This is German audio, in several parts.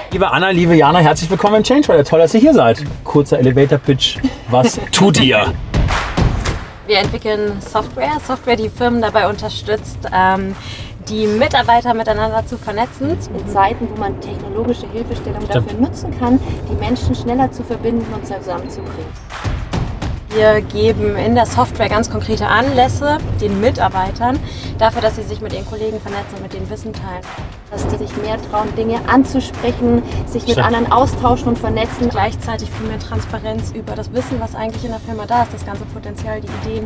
Liebe Anna, liebe Jana, herzlich willkommen im Change Rider. Toll, dass ihr hier seid. Kurzer Elevator-Pitch. Was tut ihr? Wir entwickeln Software, die Firmen dabei unterstützt, die Mitarbeiter miteinander zu vernetzen. In Zeiten, wo man technologische Hilfestellung dafür nutzen kann, die Menschen schneller zu verbinden und zusammenzubringen. Wir geben in der Software ganz konkrete Anlässe den Mitarbeitern dafür, dass sie sich mit ihren Kollegen vernetzen und mit denen Wissen teilen. Dass die sich mehr trauen, Dinge anzusprechen, sich mit anderen austauschen und vernetzen. Gleichzeitig viel mehr Transparenz über das Wissen, was eigentlich in der Firma da ist, das ganze Potenzial, die Ideen.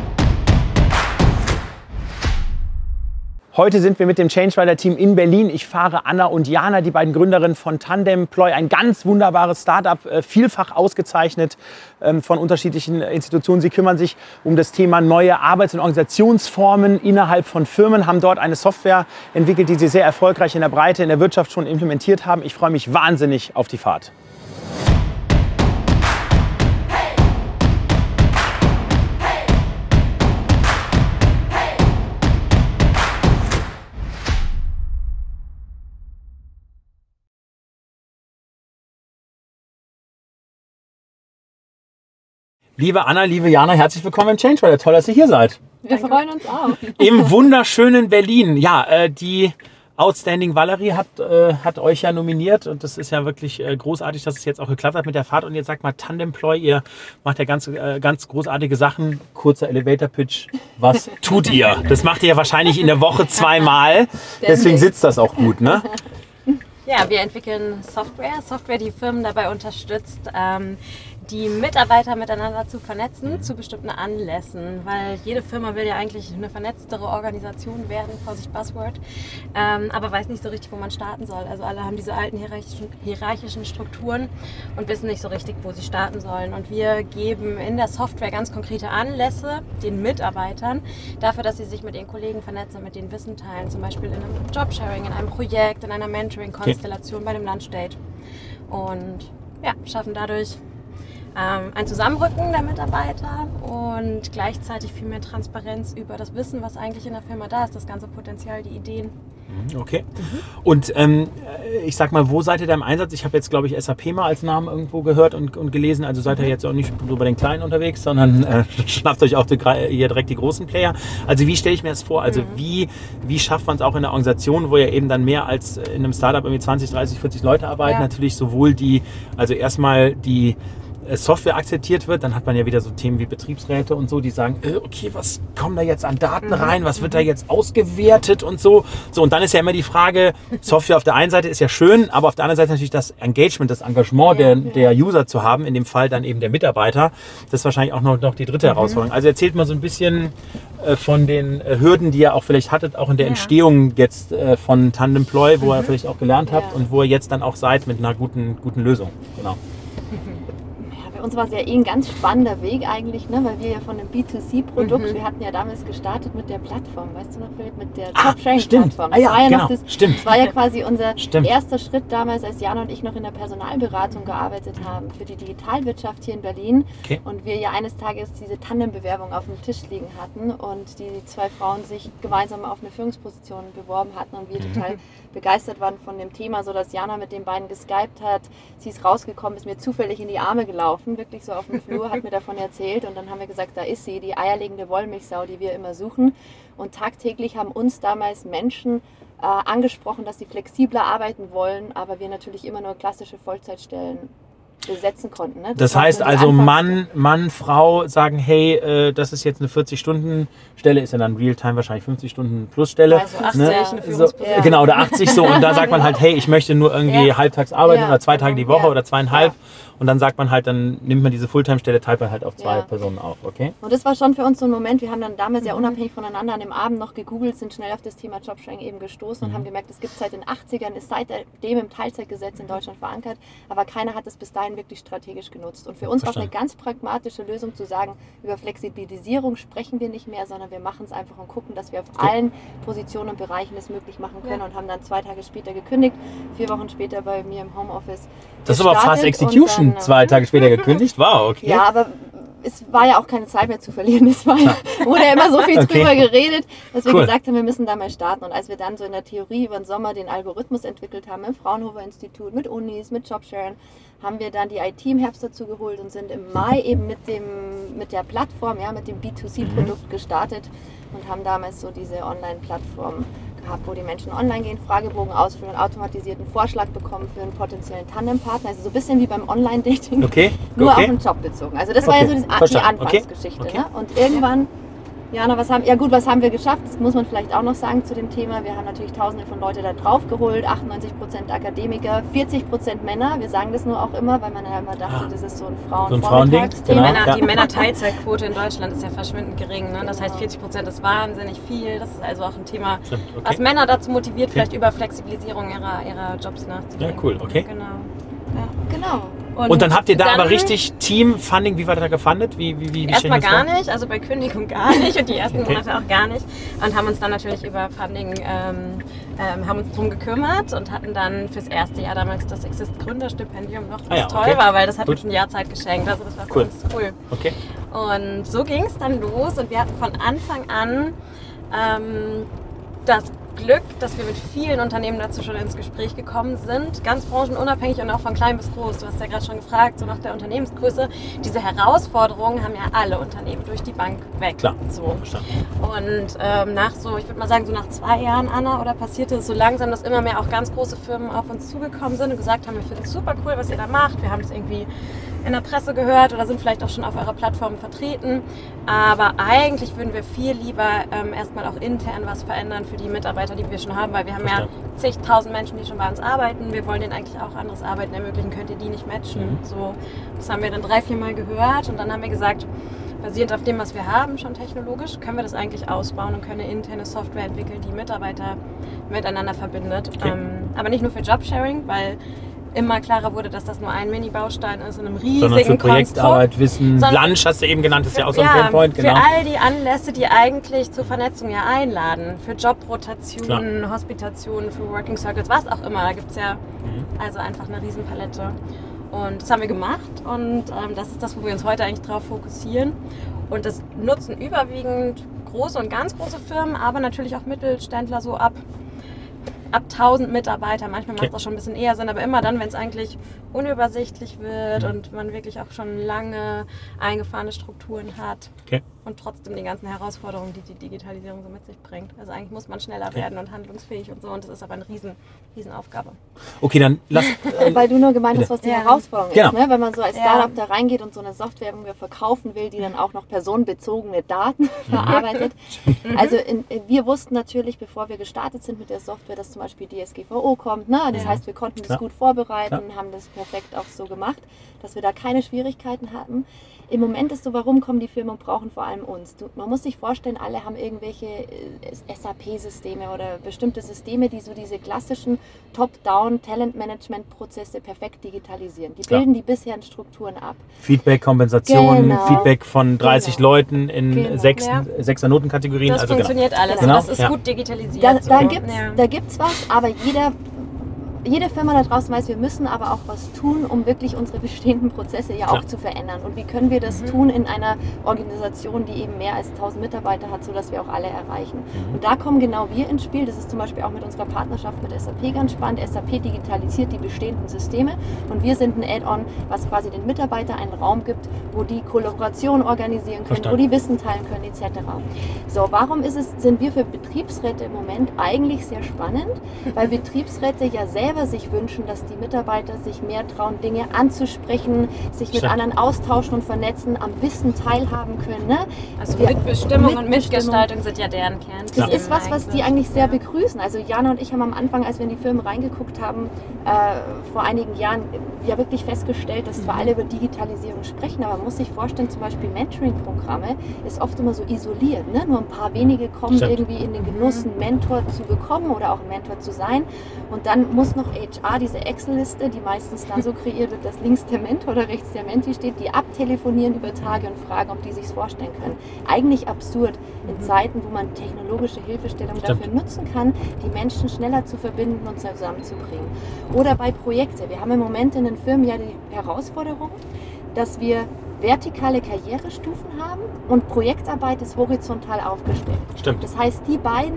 Heute sind wir mit dem Change Rider Team in Berlin. Ich fahre Anna und Jana, die beiden Gründerinnen von Tandemploy, ein ganz wunderbares Startup, vielfach ausgezeichnet von unterschiedlichen Institutionen. Sie kümmern sich um das Thema neue Arbeits- und Organisationsformen innerhalb von Firmen, haben dort eine Software entwickelt, die sie sehr erfolgreich in der Breite in der Wirtschaft schon implementiert haben. Ich freue mich wahnsinnig auf die Fahrt. Liebe Anna, liebe Jana, herzlich willkommen im Change Rider. Toll, dass ihr hier seid. Wir freuen uns auch. Im wunderschönen Berlin. Ja, die Outstanding Valerie hat euch ja nominiert und das ist ja wirklich großartig, dass es jetzt auch geklappt hat mit der Fahrt. Und jetzt sagt mal Tandemploy, ihr macht ja ganz großartige Sachen. Kurzer Elevator-Pitch. Was tut ihr? Das macht ihr ja wahrscheinlich in der Woche zweimal. Deswegen sitzt das auch gut, ne? Ja, wir entwickeln Software, die Firmen dabei unterstützt, die Mitarbeiter miteinander zu vernetzen zu bestimmten Anlässen, weil jede Firma will ja eigentlich eine vernetztere Organisation werden, Vorsicht Buzzword, aber weiß nicht so richtig, wo man starten soll. Also alle haben diese alten hierarchischen Strukturen und wissen nicht so richtig, wo sie starten sollen. Und wir geben in der Software ganz konkrete Anlässe den Mitarbeitern dafür, dass sie sich mit ihren Kollegen vernetzen und mit denen Wissen teilen, zum Beispiel in einem Jobsharing, in einem Projekt, in einer Mentoring-Konstellation, bei einem Lunchdate und ja, schaffen dadurch ein Zusammenrücken der Mitarbeiter und gleichzeitig viel mehr Transparenz über das Wissen, was eigentlich in der Firma da ist, das ganze Potenzial, die Ideen. Okay. Und ich sag mal, wo seid ihr da im Einsatz? Ich habe jetzt, glaube ich, SAP mal als Namen irgendwo gehört und gelesen. Also seid ihr jetzt auch nicht nur bei den Kleinen unterwegs, sondern schnappt euch auch hier direkt die großen Player. Also wie stelle ich mir das vor? Also wie schafft man es auch in der Organisation, wo ja eben dann mehr als in einem Startup irgendwie 20, 30, 40 Leute arbeiten? Ja. Natürlich sowohl also erstmal die Software akzeptiert wird, dann hat man ja wieder so Themen wie Betriebsräte und so, die sagen, okay, was kommen da jetzt an Daten rein, was wird da jetzt ausgewertet und so. So, und dann ist ja immer die Frage, Software auf der einen Seite ist ja schön, aber auf der anderen Seite natürlich das Engagement, das Engagement der User zu haben, in dem Fall dann eben der Mitarbeiter. Das ist wahrscheinlich auch noch die dritte Herausforderung. Also erzählt mal so ein bisschen von den Hürden, die ihr auch vielleicht hattet, auch in der Entstehung jetzt von Tandemploy, wo ihr vielleicht auch gelernt habt und wo ihr jetzt dann auch seid mit einer guten Lösung. Genau. Für uns war es ja ein ganz spannender Weg eigentlich, ne? Weil wir ja von einem B2C-Produkt, wir hatten ja damals gestartet mit der Plattform, weißt du noch, Philipp, mit der Jobsharing-Plattform. Das war ja quasi unser erster Schritt damals, als Jana und ich noch in der Personalberatung gearbeitet haben für die Digitalwirtschaft hier in Berlin. Okay. Und wir ja eines Tages diese Tandembewerbung auf dem Tisch liegen hatten und die zwei Frauen sich gemeinsam auf eine Führungsposition beworben hatten und wir total begeistert waren von dem Thema, sodass Jana mit den beiden geskypt hat. Sie ist rausgekommen, ist mir zufällig in die Arme gelaufen, wirklich so auf dem Flur, hat mir davon erzählt und dann haben wir gesagt, da ist sie, die eierlegende Wollmilchsau, die wir immer suchen. Und tagtäglich haben uns damals Menschen angesprochen, dass sie flexibler arbeiten wollen, aber wir natürlich immer nur klassische Vollzeitstellen besetzen konnten. Ne? Das heißt also Mann, Frau sagen, hey, das ist jetzt eine 40-Stunden-Stelle, ist ja dann Realtime wahrscheinlich 50-Stunden-Plus-Stelle. Also 80, ne? Genau, oder 80 so. Und da sagt man halt, hey, ich möchte nur irgendwie halbtags arbeiten oder 2 Tage die Woche oder 2,5. Und dann sagt man halt, dann nimmt man diese Fulltime-Stelle, teilt man halt auf 2 Personen auf, okay? Und das war schon für uns so ein Moment, wir haben dann damals ja unabhängig voneinander an dem Abend noch gegoogelt, sind schnell auf das Thema Jobsharing eben gestoßen und haben gemerkt, es gibt es seit den 80ern, ist seitdem im Teilzeitgesetz in Deutschland verankert, aber keiner hat es bis dahin wirklich strategisch genutzt. Und für uns war es eine ganz pragmatische Lösung zu sagen, über Flexibilisierung sprechen wir nicht mehr, sondern wir machen es einfach und gucken, dass wir auf allen Positionen und Bereichen es möglich machen können und haben dann 2 Tage später gekündigt, 4 Wochen später bei mir im Homeoffice. Das ist aber fast Execution, 2 Tage später gekündigt. Wow, okay. Ja, aber es war ja auch keine Zeit mehr zu verlieren. Es wurde ja immer so viel drüber geredet, dass wir gesagt haben, wir müssen da mal starten. Und als wir dann so in der Theorie über den Sommer den Algorithmus entwickelt haben, im Fraunhofer Institut, mit Unis, mit Jobshare, haben wir dann die IT im Herbst dazu geholt und sind im Mai eben mit der Plattform, mit dem B2C-Produkt gestartet und haben damals so diese Online-Plattform gehabt, wo die Menschen online gehen, Fragebogen ausfüllen, einen automatisierten Vorschlag bekommen für einen potenziellen Tandempartner. Also so ein bisschen wie beim Online-Dating, nur auf den Job bezogen. Also das war ja so die Anfangsgeschichte. Ne? Und irgendwann, Jana, was haben wir geschafft? Das muss man vielleicht auch noch sagen zu dem Thema. Wir haben natürlich Tausende von Leuten da drauf geholt, 98% Akademiker, 40% Männer. Wir sagen das nur auch immer, weil man ja immer dachte, das ist so ein Frauenvormittagsthema. Die Männer-Teilzeitquote in Deutschland ist ja verschwindend gering. Ne? Das heißt, 40% ist wahnsinnig viel. Das ist also auch ein Thema, was Männer dazu motiviert, vielleicht über Flexibilisierung ihrer Jobs nachzudenken. Ja, cool, okay. Genau. Und dann habt ihr da aber richtig Team-Funding, wie war das da gefundet? Erstmal gar nicht, also bei Kündigung gar nicht und die ersten Monate auch gar nicht. Und haben uns dann natürlich über Funding haben uns drum gekümmert und hatten dann fürs erste Jahr damals das Exist Gründerstipendium noch, was toll war, weil das hat uns ein Jahr Zeit geschenkt. Also das war für uns cool. Okay. Und so ging es dann los und wir hatten von Anfang an das Glück, dass wir mit vielen Unternehmen dazu schon ins Gespräch gekommen sind, ganz branchenunabhängig und auch von klein bis groß. Du hast ja gerade schon gefragt, so nach der Unternehmensgröße. Diese Herausforderungen haben ja alle Unternehmen durch die Bank weg. Klar. So. Und ich würde mal sagen, so nach 2 Jahren, Anna, oder passierte es so langsam, dass immer mehr auch ganz große Firmen auf uns zugekommen sind und gesagt haben, wir finden es super cool, was ihr da macht. Wir haben es irgendwie in der Presse gehört oder sind vielleicht auch schon auf eurer Plattform vertreten. Aber eigentlich würden wir viel lieber erstmal auch intern was verändern für die Mitarbeiter, die wir schon haben, weil wir haben ja zigtausend Menschen, die schon bei uns arbeiten. Wir wollen denen eigentlich auch anderes Arbeiten ermöglichen. Könnt ihr die nicht matchen? So, das haben wir dann 3-4 Mal gehört und dann haben wir gesagt, basierend auf dem, was wir haben, schon technologisch, können wir das eigentlich ausbauen und können eine interne Software entwickeln, die Mitarbeiter miteinander verbindet. Aber nicht nur für Jobsharing, weil immer klarer wurde, dass das nur ein Mini-Baustein ist in einem riesigen Sondern für Projektarbeit, Konstrukt. Wissen, Lunch hast du eben genannt, ist ja auch so ein Painpoint. Genau. Für all die Anlässe, die eigentlich zur Vernetzung ja einladen. Für Jobrotationen, Hospitationen, für Working Circles, was auch immer. Da gibt es ja also einfach eine Riesenpalette. Und das haben wir gemacht und das ist das, wo wir uns heute eigentlich drauf fokussieren. Und das nutzen überwiegend große und ganz große Firmen, aber natürlich auch Mittelständler so ab 1000 Mitarbeiter, manchmal macht es auch schon ein bisschen eher Sinn, aber immer dann, wenn es eigentlich unübersichtlich wird und man wirklich auch schon lange eingefahrene Strukturen hat und trotzdem die ganzen Herausforderungen, die die Digitalisierung so mit sich bringt. Also eigentlich muss man schneller werden und handlungsfähig und so und das ist aber eine Riesenaufgabe. Okay, dann lass... Weil du nur gemeint hast, was die Herausforderung ist, ne? Wenn man so als Startup da reingeht und so eine Software verkaufen will, die dann auch noch personenbezogene Daten verarbeitet. Also wir wussten natürlich, bevor wir gestartet sind mit der Software, dass zum Beispiel DSGVO kommt. Ne? Das heißt, wir konnten das gut vorbereiten, haben das perfekt auch so gemacht, dass wir da keine Schwierigkeiten hatten. Im Moment ist so, warum kommen die Firmen und brauchen vor allem uns? Man muss sich vorstellen, alle haben irgendwelche SAP-Systeme oder bestimmte Systeme, die so diese klassischen Top-Down-Talent-Management-Prozesse perfekt digitalisieren. Die bilden die bisherigen Strukturen ab. Feedback, Kompensation, Feedback von 30 Leuten in 6er Notenkategorien. Das funktioniert alles. Genau. Das ist gut digitalisiert. Da gibt's was, aber jede Firma da draußen weiß, wir müssen aber auch was tun, um wirklich unsere bestehenden Prozesse auch zu verändern. Und wie können wir das tun in einer Organisation, die eben mehr als 1000 Mitarbeiter hat, sodass wir auch alle erreichen. Und da kommen genau wir ins Spiel. Das ist zum Beispiel auch mit unserer Partnerschaft mit SAP ganz spannend. SAP digitalisiert die bestehenden Systeme und wir sind ein Add-on, was quasi den Mitarbeitern einen Raum gibt, wo die Kollaboration organisieren können, wo die Wissen teilen können etc. So, warum sind wir für Betriebsräte im Moment eigentlich sehr spannend? Weil Betriebsräte ja selber sich wünschen, dass die Mitarbeiter sich mehr trauen, Dinge anzusprechen, sich mit anderen austauschen und vernetzen, am Wissen teilhaben können. Ne? Also Mitbestimmung und Mitgestaltung sind ja deren Kern. Das ist was die eigentlich sehr begrüßen. Also Jana und ich haben am Anfang, als wir in die Firmen reingeguckt haben, vor einigen Jahren ja wirklich festgestellt, dass zwar alle über Digitalisierung sprechen, aber man muss sich vorstellen, zum Beispiel Mentoring-Programme ist oft immer so isoliert. Ne? Nur ein paar wenige kommen irgendwie in den Genuss, einen Mentor zu bekommen oder auch ein Mentor zu sein. Und dann muss noch HR, diese Excel-Liste, die meistens dann so kreiert wird, dass links der Mentor oder rechts der Menti steht, die abtelefonieren über Tage und fragen, ob die sich vorstellen können. Eigentlich absurd in Zeiten, wo man technologische Hilfestellung dafür nutzen kann, die Menschen schneller zu verbinden und zusammenzubringen. Oder bei Projekten. Wir haben im Moment in den Firmen ja die Herausforderung, dass wir vertikale Karrierestufen haben und Projektarbeit ist horizontal aufgestellt. Stimmt. Das heißt, die beiden,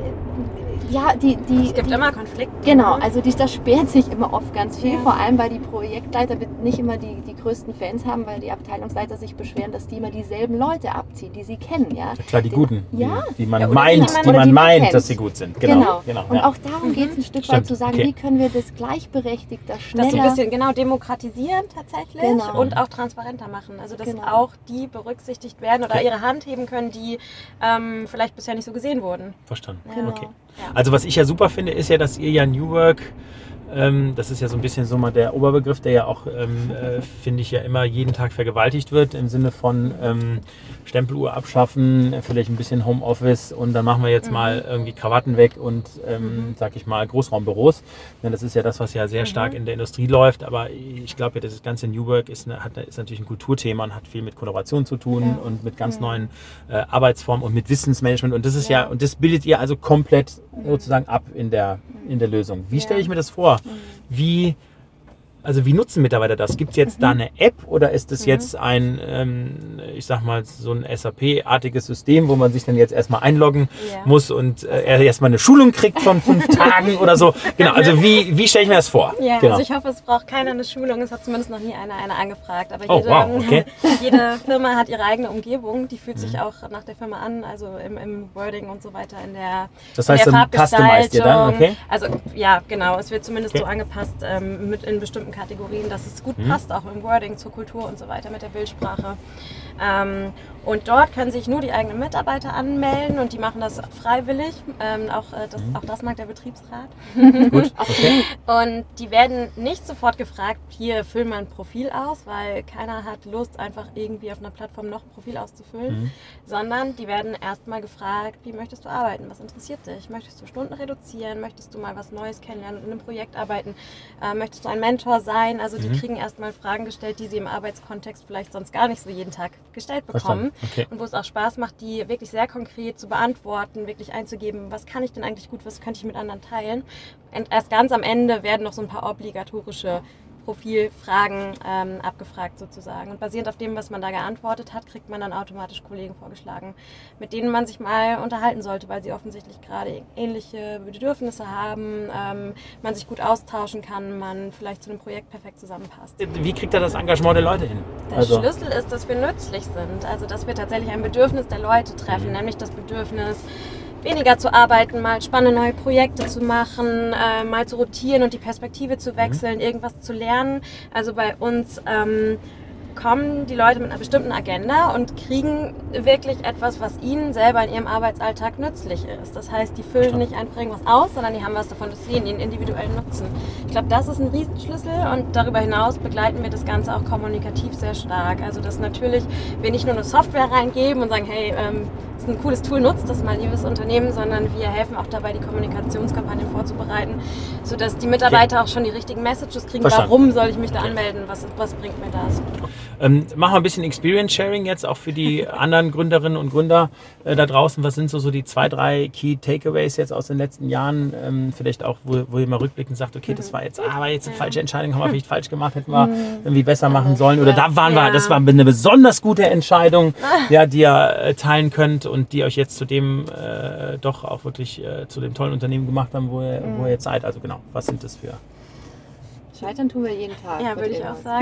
es gibt immer Konflikte. Genau, also das sperrt sich immer oft ganz viel, vor allem weil die Projektleiter nicht immer die größten Fans haben, weil die Abteilungsleiter sich beschweren, dass die immer dieselben Leute abziehen, die sie kennen. Ja, klar, die Guten, die man man meint, dass sie gut sind. Genau. Und auch darum geht es ein Stück weit zu sagen, wie können wir das gleichberechtigter, schneller... Das so ein bisschen demokratisieren tatsächlich und auch transparenter machen. Also dass auch die berücksichtigt werden oder ihre Hand heben können, die vielleicht bisher nicht so gesehen wurden. Verstanden. Okay. Ja. Also was ich ja super finde, ist ja, dass ihr ja New Work, das ist ja so ein bisschen so mal der Oberbegriff, der ja auch, finde ich, ja immer jeden Tag vergewaltigt wird, im Sinne von Stempeluhr abschaffen, vielleicht ein bisschen Homeoffice und dann machen wir jetzt mal irgendwie Krawatten weg und, sag ich mal, Großraumbüros. Denn das ist ja das, was ja sehr stark in der Industrie läuft, aber ich glaube ja, das ganze New Work ist natürlich ein Kulturthema und hat viel mit Kollaboration zu tun und mit ganz neuen Arbeitsformen und mit Wissensmanagement und das ist und das bildet ihr also komplett sozusagen ab in der Lösung. Wie stelle ich mir das vor? Wie nutzen Mitarbeiter das? Gibt es jetzt da eine App oder ist das jetzt ich sag mal, so ein SAP-artiges System, wo man sich dann jetzt erstmal einloggen muss und er erstmal eine Schulung kriegt von 5 Tagen oder so? Genau, also wie stelle ich mir das vor? Ja, also ich hoffe, es braucht keiner eine Schulung, es hat zumindest noch nie einer angefragt, aber jede Firma hat ihre eigene Umgebung, die fühlt sich auch nach der Firma an, also im Wording und so weiter, in der Das heißt, customized ihr dann, okay? Also ja, genau, es wird zumindest so angepasst in bestimmten Kategorien, dass es gut passt, auch im Wording zur Kultur und so weiter mit der Bildsprache. Und dort können sich nur die eigenen Mitarbeiter anmelden und die machen das freiwillig. Auch das mag der Betriebsrat. Gut, okay. Und die werden nicht sofort gefragt, hier füll mal ein Profil aus, weil keiner hat Lust, einfach irgendwie auf einer Plattform noch ein Profil auszufüllen, sondern die werden erstmal gefragt, wie möchtest du arbeiten, was interessiert dich? Möchtest du Stunden reduzieren? Möchtest du mal was Neues kennenlernen und in einem Projekt arbeiten? Möchtest du ein Mentor sein? Also die kriegen erstmal Fragen gestellt, die sie im Arbeitskontext vielleicht sonst gar nicht so jeden Tag gestellt bekommen. Okay. Und wo es auch Spaß macht, die wirklich sehr konkret zu beantworten, wirklich einzugeben, was kann ich denn eigentlich gut, was könnte ich mit anderen teilen. Und erst ganz am Ende werden noch so ein paar obligatorische Profilfragen abgefragt sozusagen. Und basierend auf dem, was man da geantwortet hat, kriegt man dann automatisch Kollegen vorgeschlagen, mit denen man sich mal unterhalten sollte, weil sie offensichtlich gerade ähnliche Bedürfnisse haben, man sich gut austauschen kann, man vielleicht zu einem Projekt perfekt zusammenpasst. Wie kriegt er das Engagement der Leute hin? Der Schlüssel ist, dass wir nützlich sind, also dass wir tatsächlich ein Bedürfnis der Leute treffen, nämlich das Bedürfnis, weniger zu arbeiten, mal spannende neue Projekte zu machen, mal zu rotieren und die Perspektive zu wechseln, irgendwas zu lernen. Also bei uns kommen die Leute mit einer bestimmten Agenda und kriegen wirklich etwas, was ihnen selber in ihrem Arbeitsalltag nützlich ist. Das heißt, die füllen nicht einfach irgendwas aus, sondern die haben was davon, das sehen, den individuellen Nutzen. Ich glaube, das ist ein Riesenschlüssel und darüber hinaus begleiten wir das Ganze auch kommunikativ sehr stark. Also dass natürlich wir nicht nur eine Software reingeben und sagen, hey, das ist ein cooles Tool, nutzt das mal, liebes Unternehmen, sondern wir helfen auch dabei, die Kommunikationskampagnen vorzubereiten, sodass die Mitarbeiter auch schon die richtigen Messages kriegen, warum soll ich mich da anmelden, was bringt mir das. Machen wir ein bisschen Experience Sharing jetzt auch für die anderen Gründerinnen und Gründer da draußen. Was sind so die 2, 3 Key Takeaways jetzt aus den letzten Jahren? Vielleicht auch, wo ihr mal rückblickend sagt, okay, das war jetzt eine falsche Entscheidung, haben wir vielleicht falsch gemacht, hätten wir irgendwie besser machen sollen. Oder das war eine besonders gute Entscheidung, die ihr teilen könnt und die euch jetzt zu dem doch auch wirklich zu dem tollen Unternehmen gemacht haben, wo ihr jetzt seid. Also genau, was sind das für... Scheitern tun wir jeden Tag. Ja, würde ich auch sagen.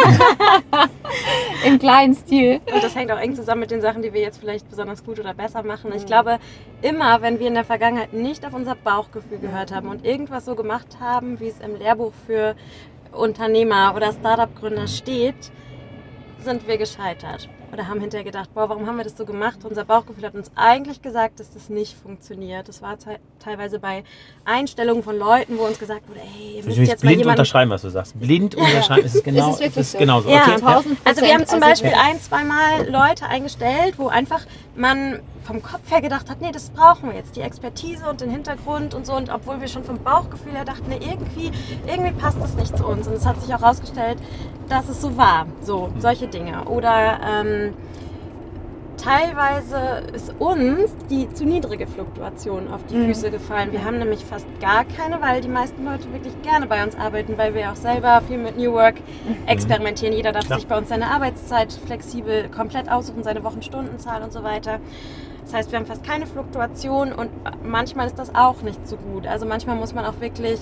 Im kleinen Stil. Und das hängt auch eng zusammen mit den Sachen, die wir jetzt vielleicht besonders gut oder besser machen. Ich glaube, immer, wenn wir in der Vergangenheit nicht auf unser Bauchgefühl gehört haben und irgendwas so gemacht haben, wie es im Lehrbuch für Unternehmer oder Startup-Gründer steht, sind wir gescheitert. Oder haben hinterher gedacht, warum haben wir das so gemacht? Unser Bauchgefühl hat uns eigentlich gesagt, dass das nicht funktioniert. Das war teilweise bei Einstellungen von Leuten, wo uns gesagt wurde, hey, ihr müsst jetzt mal blind unterschreiben, was du sagst. Blind unterschreiben, ist es genau, ist es wirklich genauso. Ja, Okay. Also wir haben zum Beispiel 1-2 Mal Leute eingestellt, wo einfach man vom Kopf her gedacht hat, nee, das brauchen wir jetzt, die Expertise und den Hintergrund und so. Und obwohl wir schon vom Bauchgefühl her dachten, nee, irgendwie passt das nicht zu uns. Und es hat sich auch herausgestellt, dass es so war. So, solche Dinge. Oder teilweise ist uns die zu niedrige Fluktuation auf die Füße gefallen. Wir haben nämlich fast gar keine, weil die meisten Leute wirklich gerne bei uns arbeiten, weil wir auch selber viel mit New Work experimentieren. Jeder darf sich bei uns seine Arbeitszeit flexibel komplett aussuchen, seine Wochenstundenzahl und so weiter. Das heißt, wir haben fast keine Fluktuation und manchmal ist das auch nicht so gut. Also manchmal muss man auch wirklich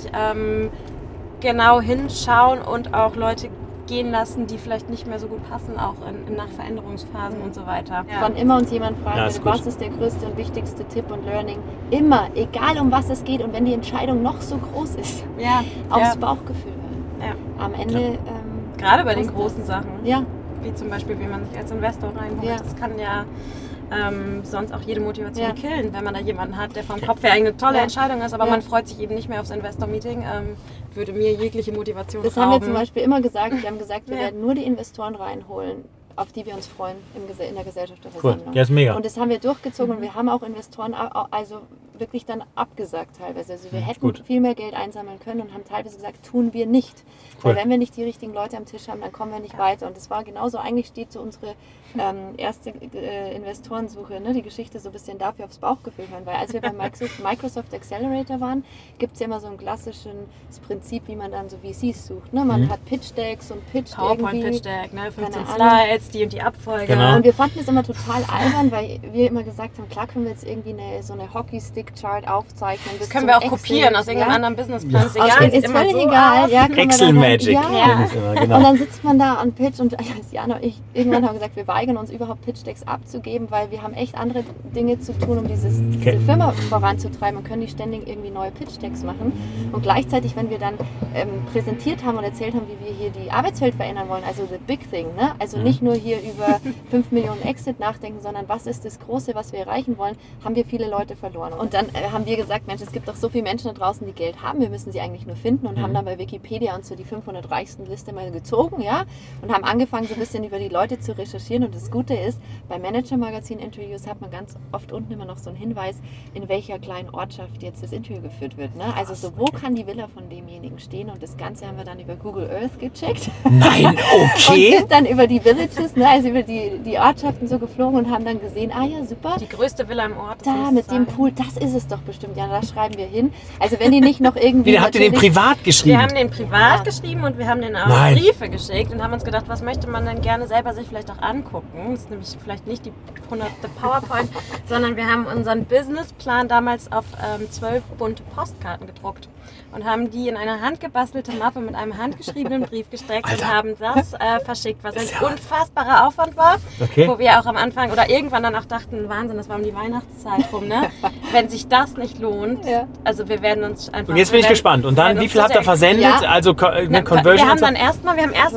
genau hinschauen und auch Leute gehen lassen, die vielleicht nicht mehr so gut passen, auch nach Veränderungsphasen und so weiter. Wann immer uns jemand fragt, was ist der größte und wichtigste Tipp und Learning, immer, egal um was es geht und wenn die Entscheidung noch so groß ist, aufs Bauchgefühl hören. Ja. Am Ende... gerade bei den großen Sachen, ja. Wie zum Beispiel, wie man sich als Investor reinholt, das kann ja sonst auch jede Motivation killen, wenn man da jemanden hat, der vom Kopf her eine tolle Entscheidung ist, aber man freut sich eben nicht mehr aufs Investor-Meeting, würde mir jegliche Motivation Das haben wir zum Beispiel immer gesagt. Wir haben gesagt, wir werden nur die Investoren reinholen, auf die wir uns freuen in der Gesellschafterversammlung. Cool. Ja, ist mega. Und das haben wir durchgezogen und wir haben auch Investoren also wirklich dann abgesagt teilweise. Also wir hätten viel mehr Geld einsammeln können und haben teilweise gesagt, tun wir nicht. Weil wenn wir nicht die richtigen Leute am Tisch haben, dann kommen wir nicht weiter. Und das war genauso, eigentlich steht so unsere erste Investorensuche, ne? Die Geschichte so ein bisschen dafür aufs Bauchgefühl hören. Weil als wir beim Microsoft Accelerator waren, gibt es ja immer so ein klassisches Prinzip, wie man dann so VCs sucht. Ne? Man hat Pitch-Decks und Pitch PowerPoint-Pitch-Deck, ne? 15 Slides, die und die Abfolge. Genau. Und wir fanden es immer total albern, weil wir immer gesagt haben, klar können wir jetzt irgendwie so eine Hockey-Stick-Chart aufzeichnen. Das können wir auch kopieren aus irgendeinem anderen Businessplan. Ist egal, ist völlig egal. Ja, Excel-Magic. Genau. Und dann sitzt man da und pitcht und Jana und ich irgendwann haben gesagt, wir weigern uns überhaupt Pitch-Decks abzugeben, weil wir haben echt andere Dinge zu tun, um diese Firma voranzutreiben und können nicht ständig irgendwie neue Pitch-Decks machen. Und gleichzeitig, wenn wir dann präsentiert haben und erzählt haben, wie wir hier die Arbeitswelt verändern wollen, also the big thing, ne? Also nicht nur hier über 5 Millionen Exit nachdenken, sondern was ist das Große, was wir erreichen wollen, haben wir viele Leute verloren. Und dann haben wir gesagt, Mensch, es gibt doch so viele Menschen da draußen, die Geld haben, wir müssen sie eigentlich nur finden und haben dann bei Wikipedia uns so die 500 reichsten Liste mal gezogen, ja, und haben angefangen so ein bisschen über die Leute zu recherchieren und das Gute ist, bei Manager-Magazin-Interviews hat man ganz oft unten immer noch so einen Hinweis, in welcher kleinen Ortschaft jetzt das Interview geführt wird, ne? Also so, wo kann die Villa von demjenigen stehen und das Ganze haben wir dann über Google Earth gecheckt. Nein, okay. Und sind dann über die Villages, ne, also über die Ortschaften so geflogen und haben dann gesehen, ah ja, super. Die größte Villa im Ort. Da, mit dem Pool, das ist es doch bestimmt, ja, da schreiben wir hin. Also wenn die nicht noch irgendwie... Wie, habt ihr den privat geschrieben? Wir haben den privat geschrieben und wir haben den auch Briefe geschickt und haben uns gedacht, was möchte man denn gerne selber sich vielleicht auch angucken. Das ist nämlich vielleicht nicht die 100. PowerPoint, sondern wir haben unseren Businessplan damals auf 12 bunte Postkarten gedruckt und haben die in eine handgebastelte Mappe mit einem handgeschriebenen Brief gesteckt und haben das verschickt, was ein unfassbarer Aufwand war, wo wir auch am Anfang oder irgendwann dann auch dachten, Wahnsinn, das war um die Weihnachtszeit rum, ne? Wenn sich das nicht lohnt, also wir werden uns einfach... Und jetzt bin ich gespannt. Und dann, wie viel habt ihr versendet? Ja. Also eine Conversion? Wir haben dann erstmal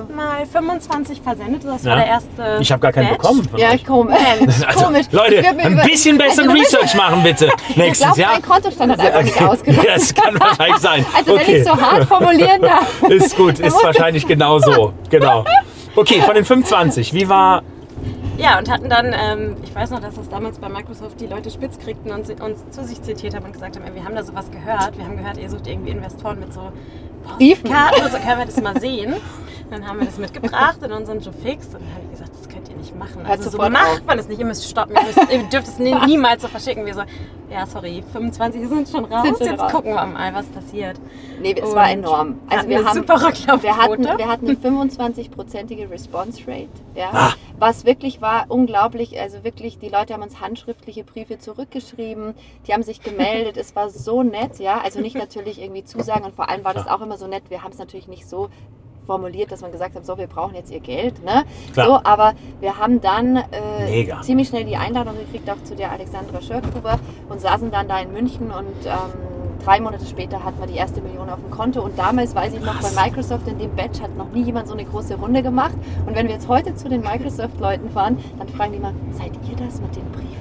25 versendet, das war der erste Ich habe gar keinen bekommen. Ja, komisch. Also, Leute, ein bisschen besseren Research machen bitte. Nächstes Jahr. Mein Kontostand hat einfach nicht ausgereicht. Ja, das kann wahrscheinlich sein. Also wenn ich so hart formulieren darf. Ist gut, ist wahrscheinlich genau so. Genau. Okay, von den 25, wie war... Ja, und hatten dann, ich weiß noch, dass das damals bei Microsoft die Leute spitz kriegten und uns zu sich zitiert haben und gesagt haben, wir haben da sowas gehört. Wir haben gehört, ihr sucht irgendwie Investoren mit so Postkarten und so, können wir das mal sehen. Dann haben wir das mitgebracht in unseren Joe Fix und dann habe ich gesagt, das könnt ihr nicht machen. Also so macht man das nicht, ihr müsst stoppen, ihr dürft es niemals so verschicken. Wir so, ja sorry, 25 sind schon raus, jetzt gucken wir mal, was passiert. Nee, es war enorm. Also wir hatten eine 25%ige Response Rate, ja, was wirklich war unglaublich, also wirklich, die Leute haben uns handschriftliche Briefe zurückgeschrieben, die haben sich gemeldet, es war so nett, ja, also nicht natürlich irgendwie Zusagen und vor allem war das auch immer so nett, wir haben es natürlich nicht so formuliert, dass man gesagt hat, so, wir brauchen jetzt ihr Geld, ne? So, aber wir haben dann ziemlich schnell die Einladung gekriegt, auch zu der Alexandra Schörgruber und saßen dann da in München und 3 Monate später hatten wir die erste Million auf dem Konto und damals, weiß ich noch, bei Microsoft in dem Batch hat noch nie jemand so eine große Runde gemacht und wenn wir jetzt heute zu den Microsoft-Leuten fahren, dann fragen die mal, seid ihr das mit den Briefen?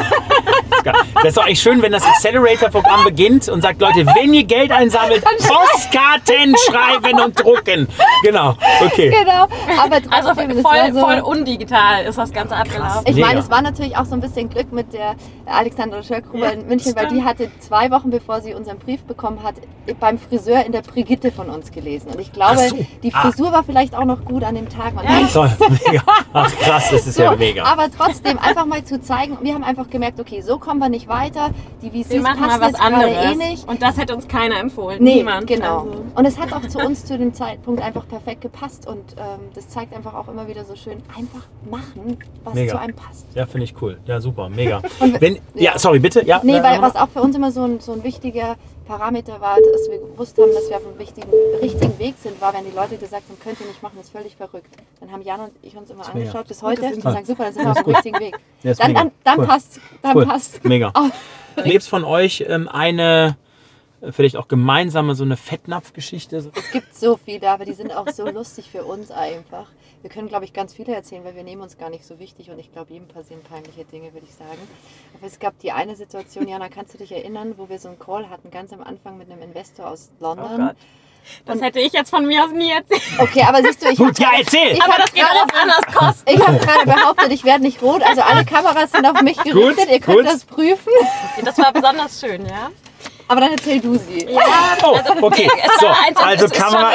Das ist doch eigentlich schön, wenn das Accelerator-Programm beginnt und sagt, Leute, wenn ihr Geld einsammelt, Postkarten schreiben und drucken. Genau, okay. Genau, aber trotzdem, also voll undigital ist das Ganze abgelaufen. Ich meine, es war natürlich auch so ein bisschen Glück mit der Alexandra Schörgruber in München, weil die hatte 2 Wochen, bevor sie unser einen Brief bekommen hat, beim Friseur in der Brigitte von uns gelesen. Und ich glaube, die Frisur war vielleicht auch noch gut an dem Tag. Mega. Ach krass, das ist ja mega. Aber trotzdem, einfach mal zu zeigen, wir haben einfach gemerkt, okay, so kommen wir nicht weiter. Die VCs passen mal was anderes. Nicht. Und das hätte uns keiner empfohlen. Nee, niemand. Genau. Also. Und es hat auch zu uns zu dem Zeitpunkt einfach perfekt gepasst. Und das zeigt einfach auch immer wieder so schön, einfach machen, was zu einem passt. Ja, finde ich cool. Ja, super, mega. Sorry, bitte. Ja, nee, weil was auch für uns immer so ein wichtiger Parameter war, dass wir gewusst haben, dass wir auf dem richtigen Weg sind, war, wenn die Leute gesagt haben, könnt ihr nicht machen, das ist völlig verrückt. Dann haben Jan und ich uns immer angeschaut bis heute und sagen, super, dann sind wir auf dem richtigen Weg. Ja, dann passt. Mega. Gibt es von euch eine vielleicht auch gemeinsame so eine Fettnapfgeschichte? Es gibt so viele, aber die sind auch so lustig für uns einfach. Wir können, glaube ich, ganz viele erzählen, weil wir nehmen uns gar nicht so wichtig und ich glaube, jedem passieren peinliche Dinge, würde ich sagen. Aber es gab die eine Situation, Jana, kannst du dich erinnern, wo wir so einen Call hatten, ganz am Anfang mit einem Investor aus London. Oh Gott. Das hätte ich jetzt von mir aus nie erzählt. Okay, aber siehst du, erzähl! Aber das geht auf anders Kosten. Ich habe gerade behauptet, ich werde nicht rot, also alle Kameras sind auf mich gerichtet, ihr könnt das prüfen. Das war besonders schön, ja. Aber dann erzähl du sie. Ja, okay. Also Kamera.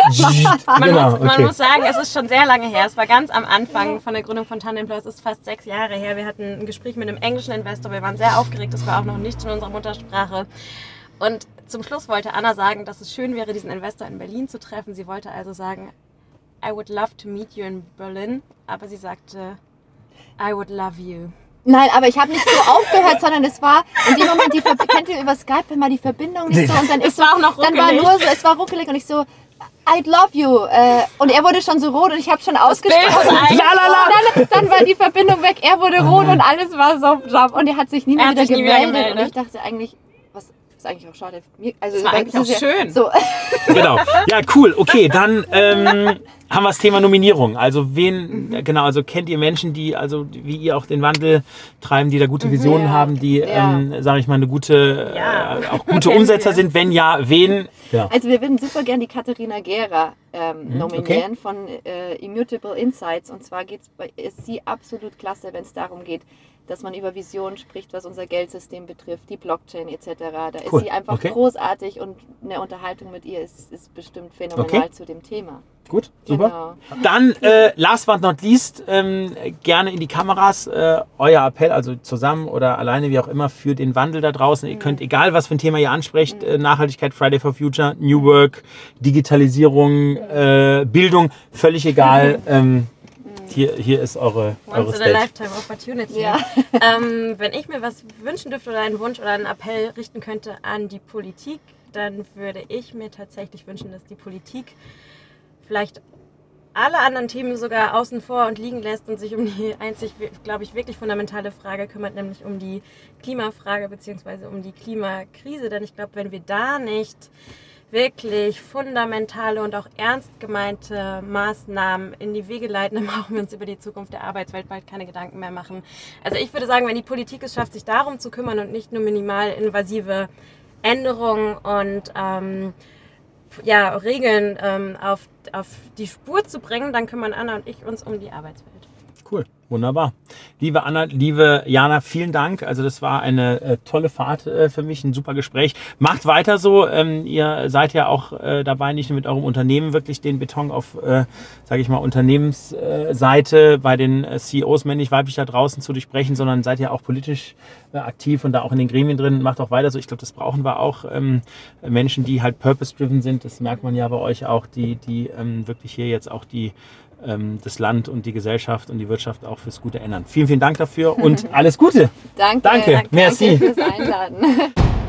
Man muss sagen, es ist schon sehr lange her. Es war ganz am Anfang von der Gründung von Tandemploy. Es ist fast 6 Jahre her. Wir hatten ein Gespräch mit einem englischen Investor. Wir waren sehr aufgeregt. Das war auch noch nicht in unserer Muttersprache. Und zum Schluss wollte Anna sagen, dass es schön wäre, diesen Investor in Berlin zu treffen. Sie wollte also sagen, I would love to meet you in Berlin. Aber sie sagte, I would love you. Nein, aber ich habe nicht so aufgehört, sondern es war in dem Moment, kennt ihr über Skype, wenn mal die Verbindung nicht so und dann ist so, dann war nur so, es war ruckelig und ich so, I'd love you. Und er wurde schon so rot und ich habe schon ausgesprochen. Dann war die Verbindung weg, er wurde rot und alles war so. Und er hat sich nie mehr wieder gemeldet. Und ich dachte eigentlich, was ist eigentlich auch schade. Also, das war eigentlich auch schön. So. Genau. Ja, cool. Okay, dann haben wir das Thema Nominierung. Also also kennt ihr Menschen, die, also wie ihr auch den Wandel treiben, die da gute Visionen haben, die, sage ich mal, eine gute, auch gute Umsetzer sind? Wenn ja, wen? Ja. Also wir würden super gerne die Katharina Gera nominieren von Immutable Insights. Und zwar ist sie absolut klasse, wenn es darum geht, dass man über Visionen spricht, was unser Geldsystem betrifft, die Blockchain etc. Da ist sie einfach großartig und eine Unterhaltung mit ihr ist bestimmt phänomenal zu dem Thema. Gut, super. Genau. Dann, last but not least, gerne in die Kameras, euer Appell, also zusammen oder alleine, wie auch immer, für den Wandel da draußen. Ihr könnt, egal was für ein Thema ihr ansprecht, Nachhaltigkeit, Friday for Future, New Work, Digitalisierung, Bildung, völlig egal. Hier ist eure Once in a lifetime opportunity. Ja. Wenn ich mir was wünschen dürfte oder einen Wunsch oder einen Appell richten könnte an die Politik, dann würde ich mir tatsächlich wünschen, dass die Politik vielleicht alle anderen Themen sogar außen vor und liegen lässt und sich um die einzig, glaube ich, wirklich fundamentale Frage kümmert, nämlich um die Klimafrage bzw. um die Klimakrise. Denn ich glaube, wenn wir da nicht wirklich fundamentale und auch ernst gemeinte Maßnahmen in die Wege leiten, dann brauchen wir uns über die Zukunft der Arbeitswelt bald keine Gedanken mehr machen. Also ich würde sagen, wenn die Politik es schafft, sich darum zu kümmern und nicht nur minimal invasive Änderungen und Regeln auf die Spur zu bringen, dann kümmern Anna und ich uns um die Arbeitswelt. Cool, wunderbar. Liebe Anna, liebe Jana, vielen Dank. Also das war eine tolle Fahrt für mich, ein super Gespräch. Macht weiter so. Ihr seid ja auch dabei, nicht nur mit eurem Unternehmen wirklich den Beton auf, sage ich mal, Unternehmensseite bei den CEOs männlich-weiblich da draußen zu durchbrechen, sondern seid ja auch politisch aktiv und da auch in den Gremien drin. Macht auch weiter so. Ich glaube, das brauchen wir auch. Menschen, die halt purpose-driven sind, das merkt man ja bei euch auch, die wirklich hier jetzt auch das Land und die Gesellschaft und die Wirtschaft auch fürs Gute ändern. Vielen, vielen Dank dafür und alles Gute. Danke. Danke. Merci. Danke fürs Einladen.